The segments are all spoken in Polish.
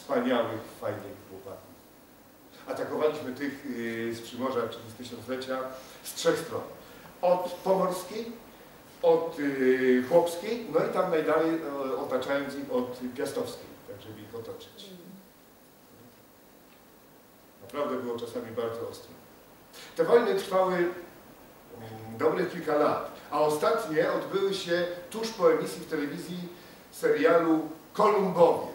wspaniałych, fajnych chłopaków. Atakowaliśmy tych z Przymorza, czyli z tysiąclecia, z 3 stron. Od pomorskiej, od chłopskiej, no i tam najdalej otaczając ich od piastowskiej, tak żeby ich otoczyć. Naprawdę było czasami bardzo ostro. Te wojny trwały dobrych kilka lat, a ostatnie odbyły się tuż po emisji w telewizji serialu Kolumbowie.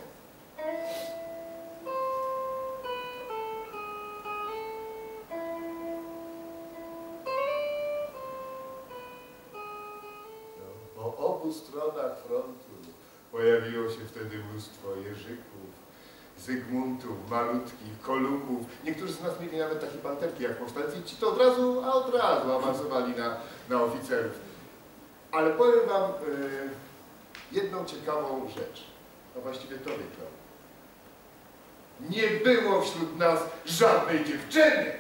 No, po obu stronach frontu pojawiło się wtedy mnóstwo Jerzyków, Zygmuntów, malutkich, Kolumbów. Niektórzy z nas mieli nawet takie panterki jak powstańcy i ci to od razu awansowali na oficerów. Ale powiem wam jedną ciekawą rzecz. No właściwie to wygrał. Nie było wśród nas żadnej dziewczyny!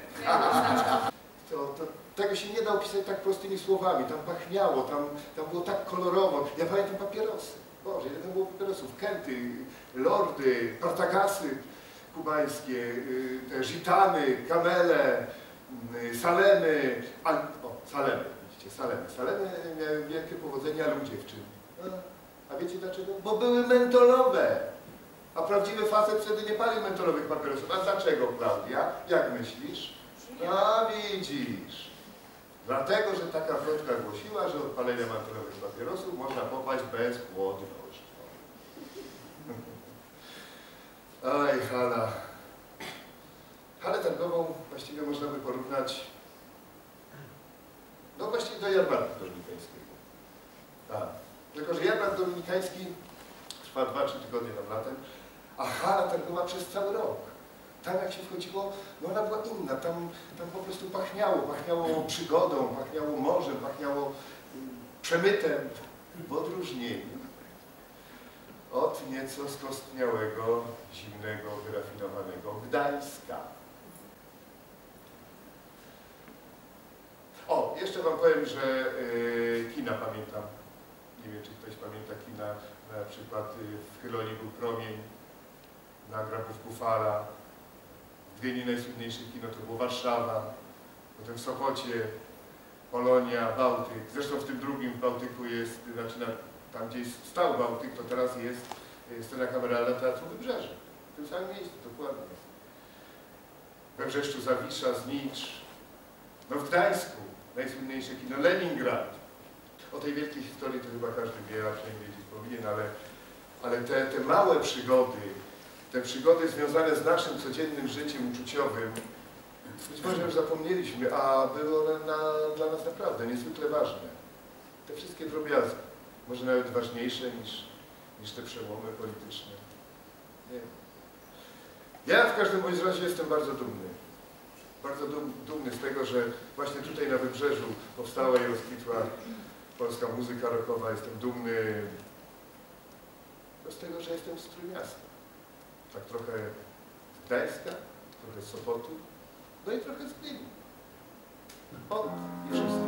Tego się nie da opisać tak prostymi słowami. Tam pachniało, tam było tak kolorowo. Ja pamiętam papierosy. Boże, ile tam było papierosów? Kenty, lordy, partagasy kubańskie, te żitany, kamele, salemy. Salemy, widzicie, salemy. Salemy miały wielkie powodzenie, ale u dziewczyn. A wiecie dlaczego? Bo były mentolowe. A prawdziwy facet wtedy nie palił mentolowych papierosów. A dlaczego, Klaudia? Jak myślisz? A widzisz. Dlatego, że taka plotka głosiła, że od palenia mentolowych papierosów można popaść bezpłodność. Oj, hala. Halę targową właściwie można by porównać no właściwie do jarmarku dominikańskiego. Tak. Tylko, że jarmark dominikański trwa 2-3 tygodnie nad latem, a hala targowa przez cały rok. Tam jak się wchodziło, no ona była inna, tam po prostu pachniało przygodą, pachniało morzem, pachniało przemytem w odróżnieniu od nieco skostniałego, zimnego, wyrafinowanego Gdańska. O, jeszcze wam powiem, że kina pamiętam. Nie wiem, czy ktoś pamięta kina, na przykład w Chylonie był Promień, na Grabówku Fala. W Gdyni najsłynniejsze kino to było Warszawa, potem w Sopocie, Polonia, Bałtyk. Zresztą w tym drugim w Bałtyku jest, znaczy tam gdzie stał Bałtyk, to teraz jest scena kameralna Teatru Wybrzeże. W tym samym miejscu, dokładnie. We Wrzeszczu Zawisza, Znicz. No w Gdańsku najsłynniejsze kino Leningrad. O tej wielkiej historii to chyba każdy wie, a przynajmniej wiedzieć powinien, ale te małe przygody, te przygody związane z naszym codziennym życiem uczuciowym, być może już zapomnieliśmy, a były one dla nas naprawdę niezwykle ważne. Te wszystkie drobiazgi, może nawet ważniejsze niż te przełomy polityczne. Nie wiem. Ja w każdym bądź razie jestem bardzo dumny. Bardzo dumny z tego, że właśnie tutaj na Wybrzeżu powstała i rozkwitła polska muzyka rockowa. Jestem dumny z tego, że jestem z Trójmiasta. Tak trochę z Gdańska, trochę z Sopotu, no i trochę z Gdyni. O, i wszystko.